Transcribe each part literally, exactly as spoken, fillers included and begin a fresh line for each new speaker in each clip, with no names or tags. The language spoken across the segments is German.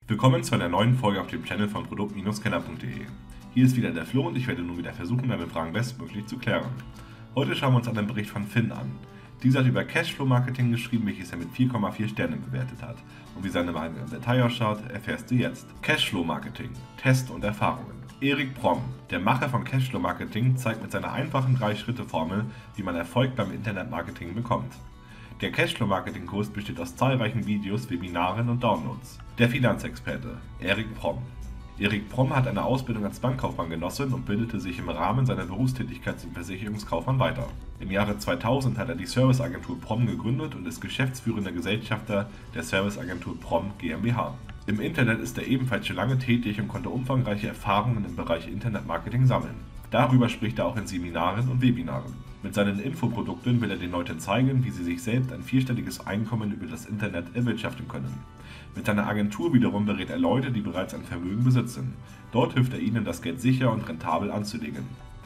Willkommen zu einer neuen Folge auf dem Channel von produkt Kenner punkt de. Hier ist wieder der Flo und ich werde nun wieder versuchen, deine Fragen bestmöglich zu klären. Heute schauen wir uns einen Bericht von Finn an. Dieser hat über Cashflow-Marketing geschrieben, welches er mit vier Komma vier Sternen bewertet hat. Und wie seine Meinung im Detail ausschaut, erfährst du jetzt. Cashflow-Marketing, Test und Erfahrungen. Erik Promm, der Macher von Cashflow-Marketing, zeigt mit seiner einfachen drei Schritte Formel, wie man Erfolg beim Internetmarketing bekommt. Der Cashflow-Marketing-Kurs besteht aus zahlreichen Videos, Webinaren und Downloads. Der Finanzexperte, Erik Promm. Erik Promm hat eine Ausbildung als Bankkaufmann genossen und bildete sich im Rahmen seiner Berufstätigkeit zum Versicherungskaufmann weiter. Im Jahre zweitausend hat er die Serviceagentur Promm gegründet und ist geschäftsführender Gesellschafter der Serviceagentur Promm GmbH. Im Internet ist er ebenfalls schon lange tätig und konnte umfangreiche Erfahrungen im Bereich Internetmarketing sammeln. Darüber spricht er auch in Seminaren und Webinaren. Mit seinen Infoprodukten will er den Leuten zeigen, wie sie sich selbst ein vierstelliges Einkommen über das Internet erwirtschaften können. Mit seiner Agentur wiederum berät er Leute, die bereits ein Vermögen besitzen. Dort hilft er ihnen, das Geld sicher und rentabel anzulegen.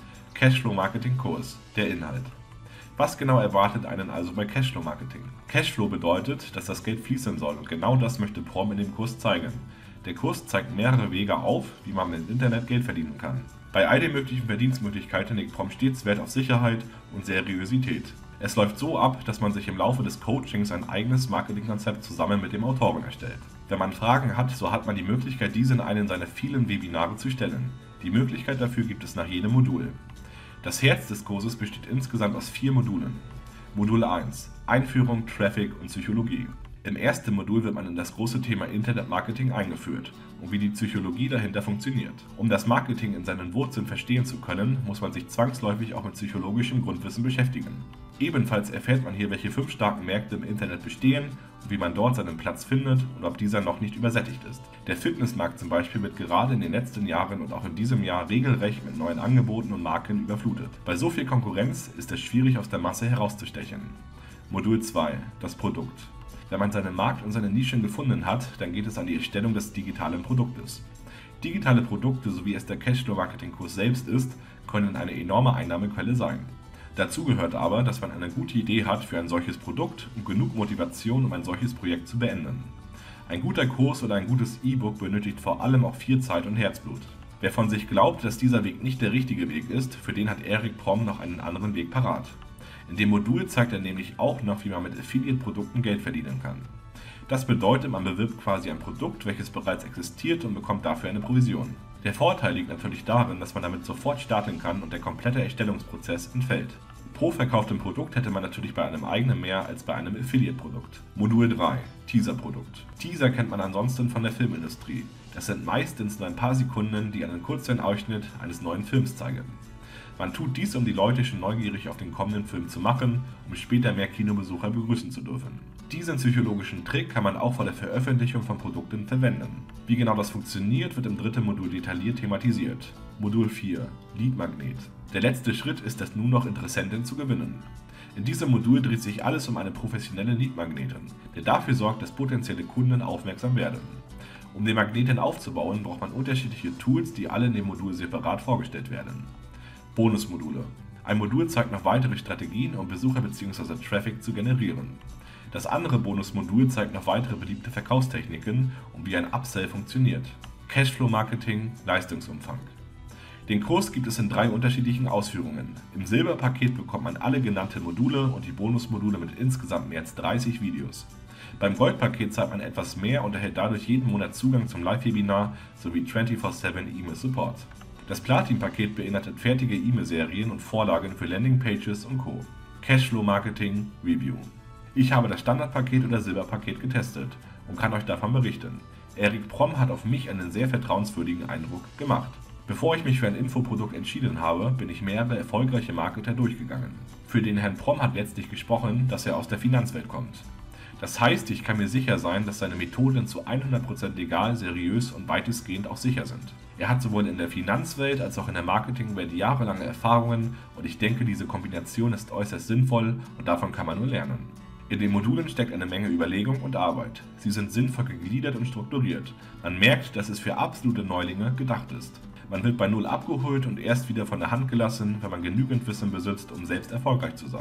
Cashflow-Marketing-Kurs, der Inhalt. Was genau erwartet einen also bei Cashflow-Marketing? Cashflow bedeutet, dass das Geld fließen soll und genau das möchte Promm in dem Kurs zeigen. Der Kurs zeigt mehrere Wege auf, wie man im Internet Geld verdienen kann. Bei all den möglichen Verdienstmöglichkeiten legt Promm stets Wert auf Sicherheit und Seriosität. Es läuft so ab, dass man sich im Laufe des Coachings ein eigenes Marketingkonzept zusammen mit dem Autoren erstellt. Wenn man Fragen hat, so hat man die Möglichkeit, diese in einen seiner vielen Webinare zu stellen. Die Möglichkeit dafür gibt es nach jedem Modul. Das Herz des Kurses besteht insgesamt aus vier Modulen. Modul eins: Einführung, Traffic und Psychologie. Im ersten Modul wird man in das große Thema Internetmarketing eingeführt und wie die Psychologie dahinter funktioniert. Um das Marketing in seinen Wurzeln verstehen zu können, muss man sich zwangsläufig auch mit psychologischem Grundwissen beschäftigen. Ebenfalls erfährt man hier, welche fünf starken Märkte im Internet bestehen und wie man dort seinen Platz findet und ob dieser noch nicht übersättigt ist. Der Fitnessmarkt zum Beispiel wird gerade in den letzten Jahren und auch in diesem Jahr regelrecht mit neuen Angeboten und Marken überflutet. Bei so viel Konkurrenz ist es schwierig, aus der Masse herauszustechen. Modul zwei: Das Produkt. Wenn man seinen Markt und seine Nischen gefunden hat, dann geht es an die Erstellung des digitalen Produktes. Digitale Produkte, so wie es der Cashflow-Marketing-Kurs selbst ist, können eine enorme Einnahmequelle sein. Dazu gehört aber, dass man eine gute Idee hat für ein solches Produkt und genug Motivation, um ein solches Projekt zu beenden. Ein guter Kurs oder ein gutes E-Book benötigt vor allem auch viel Zeit und Herzblut. Wer von sich glaubt, dass dieser Weg nicht der richtige Weg ist, für den hat Erik Promm noch einen anderen Weg parat. In dem Modul zeigt er nämlich auch noch, wie man mit Affiliate-Produkten Geld verdienen kann. Das bedeutet, man bewirbt quasi ein Produkt, welches bereits existiert und bekommt dafür eine Provision. Der Vorteil liegt natürlich darin, dass man damit sofort starten kann und der komplette Erstellungsprozess entfällt. Pro verkauftem Produkt hätte man natürlich bei einem eigenen mehr als bei einem Affiliate-Produkt. Modul drei: Teaser-Produkt. Teaser kennt man ansonsten von der Filmindustrie. Das sind meistens nur ein paar Sekunden, die einen kurzen Ausschnitt eines neuen Films zeigen. Man tut dies, um die Leute schon neugierig auf den kommenden Film zu machen, um später mehr Kinobesucher begrüßen zu dürfen. Diesen psychologischen Trick kann man auch vor der Veröffentlichung von Produkten verwenden. Wie genau das funktioniert, wird im dritten Modul detailliert thematisiert. Modul vier: Lead-Magnet. Der letzte Schritt ist es nun noch, Interessenten zu gewinnen. In diesem Modul dreht sich alles um eine professionelle Lead-Magneten, der dafür sorgt, dass potenzielle Kunden aufmerksam werden. Um den Magneten aufzubauen, braucht man unterschiedliche Tools, die alle in dem Modul separat vorgestellt werden. Bonusmodule. Ein Modul zeigt noch weitere Strategien, um Besucher bzw. Traffic zu generieren. Das andere Bonusmodul zeigt noch weitere beliebte Verkaufstechniken und wie ein Upsell funktioniert. Cashflow-Marketing, Leistungsumfang. Den Kurs gibt es in drei unterschiedlichen Ausführungen. Im Silberpaket bekommt man alle genannten Module und die Bonusmodule mit insgesamt mehr als dreißig Videos. Beim Goldpaket zahlt man etwas mehr und erhält dadurch jeden Monat Zugang zum Live-Webinar sowie vierundzwanzig sieben E-Mail-Support. Das Platin-Paket beinhaltet fertige E-Mail-Serien und Vorlagen für Landingpages und Co. Cashflow-Marketing Review. Ich habe das Standardpaket oder Silberpaket getestet und kann euch davon berichten. Erik Promm hat auf mich einen sehr vertrauenswürdigen Eindruck gemacht. Bevor ich mich für ein Infoprodukt entschieden habe, bin ich mehrere erfolgreiche Marketer durchgegangen. Für den Herrn Promm hat letztlich gesprochen, dass er aus der Finanzwelt kommt. Das heißt, ich kann mir sicher sein, dass seine Methoden zu hundert Prozent legal, seriös und weitestgehend auch sicher sind. Er hat sowohl in der Finanzwelt als auch in der Marketingwelt jahrelange Erfahrungen und ich denke, diese Kombination ist äußerst sinnvoll und davon kann man nur lernen. In den Modulen steckt eine Menge Überlegung und Arbeit. Sie sind sinnvoll gegliedert und strukturiert. Man merkt, dass es für absolute Neulinge gedacht ist. Man wird bei Null abgeholt und erst wieder von der Hand gelassen, wenn man genügend Wissen besitzt, um selbst erfolgreich zu sein.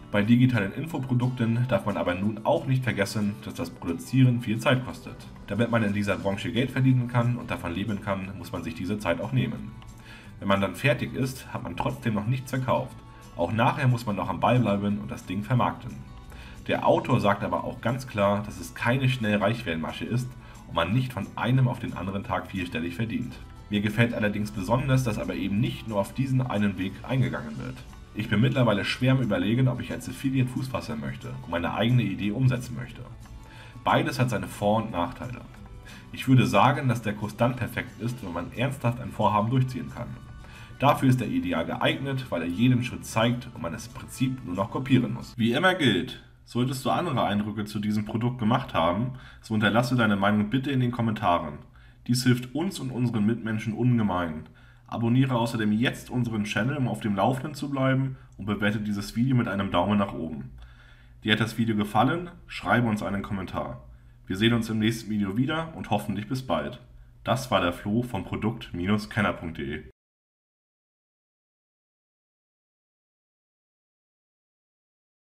Bei digitalen Infoprodukten darf man aber nun auch nicht vergessen, dass das Produzieren viel Zeit kostet. Damit man in dieser Branche Geld verdienen kann und davon leben kann, muss man sich diese Zeit auch nehmen. Wenn man dann fertig ist, hat man trotzdem noch nichts verkauft. Auch nachher muss man noch am Ball bleiben und das Ding vermarkten. Der Autor sagt aber auch ganz klar, dass es keine Schnell-Reich-Werden-Masche ist und man nicht von einem auf den anderen Tag vierstellig verdient. Mir gefällt allerdings besonders, dass aber eben nicht nur auf diesen einen Weg eingegangen wird. Ich bin mittlerweile schwer am Überlegen, ob ich als Affiliate Fuß fassen möchte und meine eigene Idee umsetzen möchte. Beides hat seine Vor- und Nachteile. Ich würde sagen, dass der Kurs dann perfekt ist, wenn man ernsthaft ein Vorhaben durchziehen kann. Dafür ist er ideal geeignet, weil er jeden Schritt zeigt und man das Prinzip nur noch kopieren muss. Wie immer gilt, solltest du andere Eindrücke zu diesem Produkt gemacht haben, so hinterlasse deine Meinung bitte in den Kommentaren. Dies hilft uns und unseren Mitmenschen ungemein. Abonniere außerdem jetzt unseren Channel, um auf dem Laufenden zu bleiben, und bewerte dieses Video mit einem Daumen nach oben. Dir hat das Video gefallen? Schreibe uns einen Kommentar. Wir sehen uns im nächsten Video wieder und hoffentlich bis bald. Das war der Flo von Produkt Bindestrich kenner punkt de.